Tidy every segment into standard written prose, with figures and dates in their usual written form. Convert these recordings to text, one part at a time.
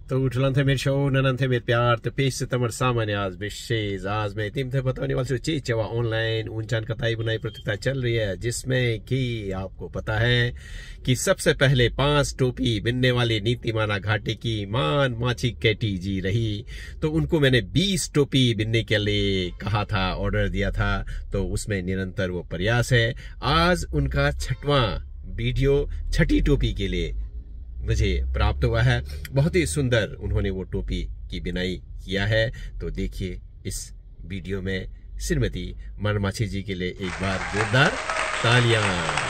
तो utulan थे मेरे शो ननन थे मेरे प्यार तो पेश से तमर सामान्य आज विशेष आज मैं टीम थे बताने वाले चीज चवा ऑनलाइन उनचान कताई बुनाई प्रतियोगिता चल रही है जिसमें कि आपको पता है कि सबसे पहले 5 टोपी बिनने वाली नीतिमाना घाटी की मान माची कैटी जी रही। तो उनको मैंने 20 टोपी बिनने के लिए कहा था, ऑर्डर दिया था, तो उसमें निरंतर वो प्रयास है। आज उनका 6वां वीडियो 6ठी टोपी के लिए मुझे प्राप्त हुआ है। बहुत ही सुंदर उन्होंने वो टोपी की बिनाई किया है। तो देखिए इस वीडियो में श्रीमती मनमाछी जी के लिए एक बार जोरदार तालियां।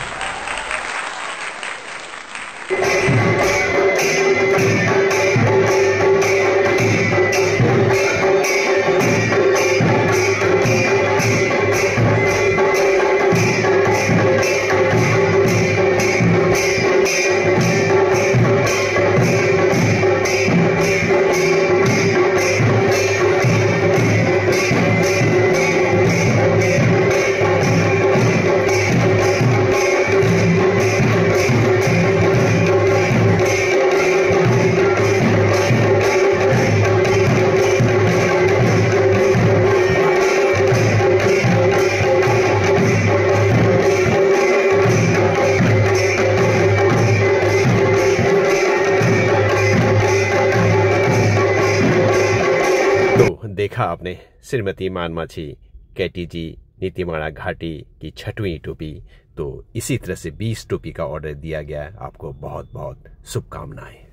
देखा आपने श्रीमती मनमाछी कैटी जी नीतिमाना घाटी की 6वीं टोपी। तो इसी तरह से 20 टोपी का ऑर्डर दिया गया है। आपको बहुत बहुत शुभकामनाएं।